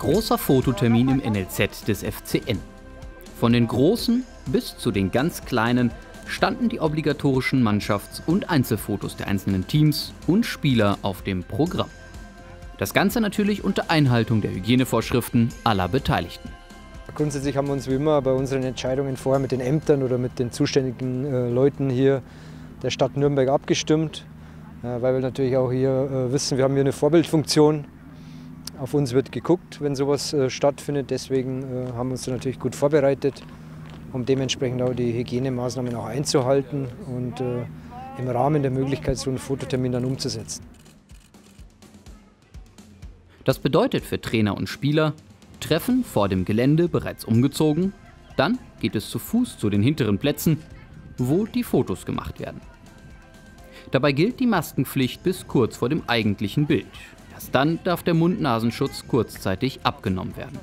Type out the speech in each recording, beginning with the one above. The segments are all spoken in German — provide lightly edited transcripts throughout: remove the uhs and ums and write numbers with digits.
Großer Fototermin im NLZ des FCN. Von den Großen bis zu den ganz Kleinen standen die obligatorischen Mannschafts- und Einzelfotos der einzelnen Teams und Spieler auf dem Programm. Das Ganze natürlich unter Einhaltung der Hygienevorschriften aller Beteiligten. Grundsätzlich haben wir uns wie immer bei unseren Entscheidungen vorher mit den Ämtern oder mit den zuständigen Leuten hier der Stadt Nürnberg abgestimmt, weil wir natürlich auch hier wissen, wir haben hier eine Vorbildfunktion. Auf uns wird geguckt, wenn sowas stattfindet. Deswegen haben wir uns natürlich gut vorbereitet, um dementsprechend auch die Hygienemaßnahmen auch einzuhalten und im Rahmen der Möglichkeit so einen Fototermin dann umzusetzen. Das bedeutet für Trainer und Spieler: Treffen vor dem Gelände bereits umgezogen, dann geht es zu Fuß zu den hinteren Plätzen, wo die Fotos gemacht werden. Dabei gilt die Maskenpflicht bis kurz vor dem eigentlichen Bild. Erst dann darf der Mund-Nasenschutz kurzzeitig abgenommen werden.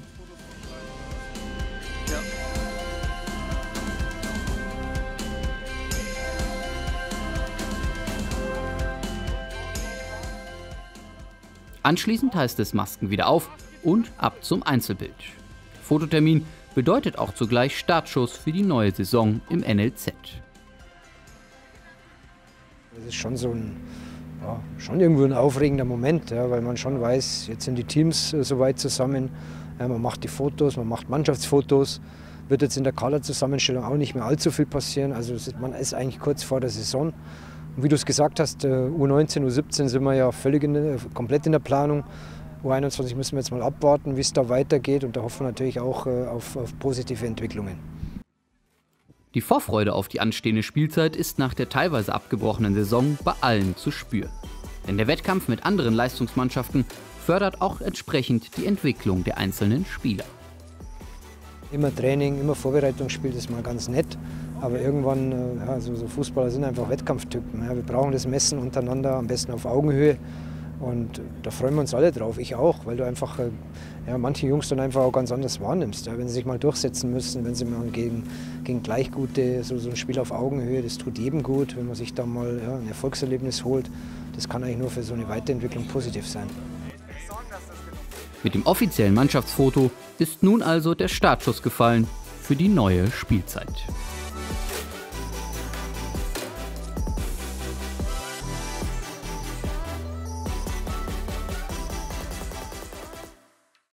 Anschließend heißt es Masken wieder auf und ab zum Einzelbild. Fototermin bedeutet auch zugleich Startschuss für die neue Saison im NLZ. Das ist schon schon irgendwo ein aufregender Moment, ja, weil man schon weiß, jetzt sind die Teams soweit zusammen, ja, man macht die Fotos, man macht Mannschaftsfotos, wird jetzt in der Kaderzusammenstellung auch nicht mehr allzu viel passieren, also man ist eigentlich kurz vor der Saison. Und wie du es gesagt hast, U19, U17 sind wir ja komplett in der Planung. U21 müssen wir jetzt mal abwarten, wie es da weitergeht, und da hoffen wir natürlich auch auf positive Entwicklungen. Die Vorfreude auf die anstehende Spielzeit ist nach der teilweise abgebrochenen Saison bei allen zu spüren. Denn der Wettkampf mit anderen Leistungsmannschaften fördert auch entsprechend die Entwicklung der einzelnen Spieler. Immer Training, immer Vorbereitungsspiel, das ist mal ganz nett. Aber irgendwann, ja, so Fußballer sind einfach Wettkampftypen. Ja, wir brauchen das Messen untereinander, am besten auf Augenhöhe. Und da freuen wir uns alle drauf, ich auch, weil du einfach manche Jungs dann einfach auch ganz anders wahrnimmst. Ja, wenn sie sich mal durchsetzen müssen, wenn sie mal gegen Gleichgute, so ein Spiel auf Augenhöhe, das tut jedem gut, wenn man sich da mal ein Erfolgserlebnis holt. Das kann eigentlich nur für so eine Weiterentwicklung positiv sein. Mit dem offiziellen Mannschaftsfoto ist nun also der Startschuss gefallen für die neue Spielzeit.